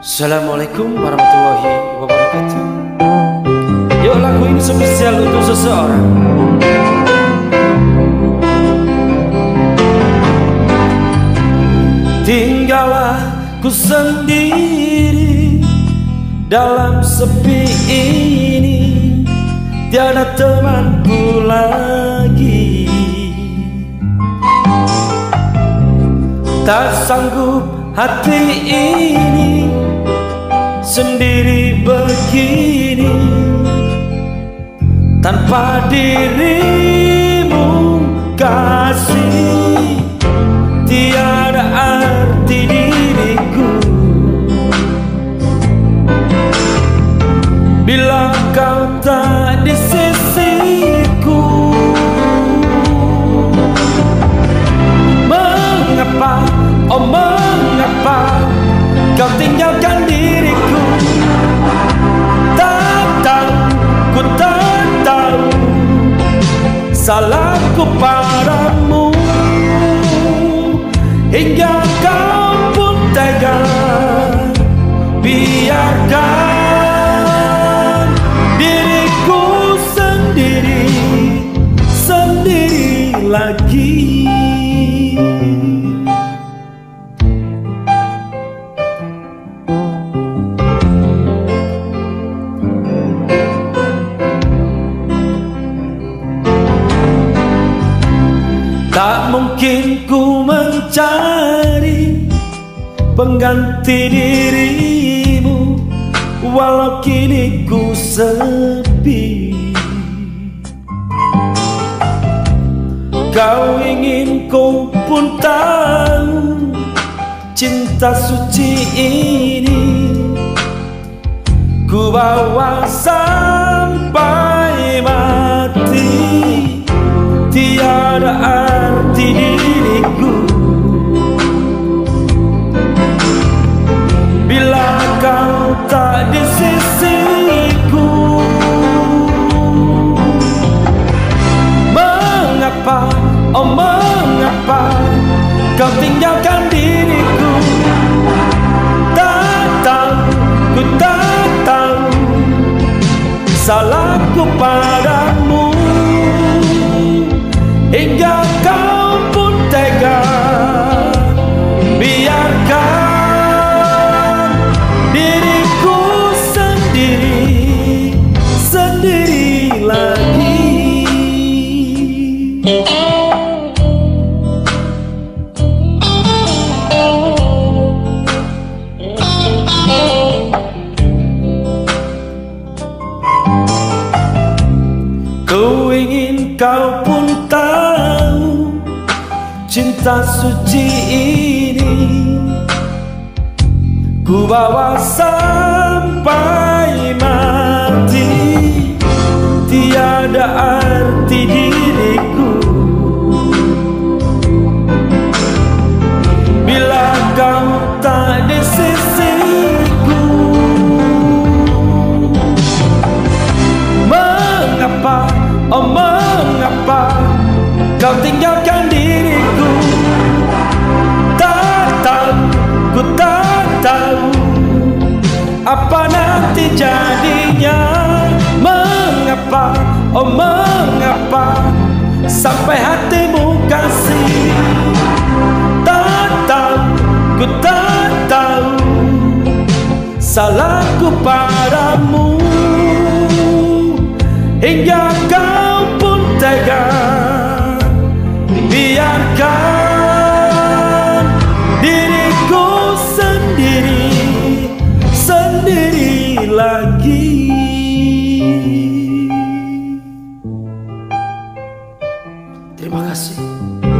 Assalamualaikum warahmatullahi wabarakatuh. Yuk, lagu ini spesial untuk seseorang. Tinggallah ku sendiri dalam sepi ini, tiada temanku lagi. Tak sanggup hati ini sendiri begini, tanpa dirimu kasih, tiada arti diriku. Bila kau tak di sisiku, mengapa, oh mengapa kau tinggalkan diriku? Tak tahu, ku tak tahu salahku padamu, hingga kau pun tega biarkan diriku sendiri, sendiri lagi. Tak mungkin ku mencari pengganti dirimu, walau kini ku sepi. Kau ingin, kau pun tahu, cinta suci ini ku bawa sampai mati, tiada arti diriku. Bila kau tak di sisiku, mengapa, oh mengapa kau tinggalkan diriku? Tak tahu, ku tak tahu salahku padamu, hingga kau pun tega biarkan diriku sendiri, sendiri lagi. Ku ingin, kau pun tahu, cinta suci ini ku bawa sampai mati, tiada arti diriku. Bila kau tak di sisiku, mengapa, oh mengapa kau tinggalkan diriku? Tak tahu, ku tak tahu apa nanti jadinya. Mengapa, oh mengapa sampai hatimu kasih? Tak tahu, ku tak tahu salahku padamu, hingga kau pun tega biarkan diriku sendiri, sendiri lagi. Terima kasih.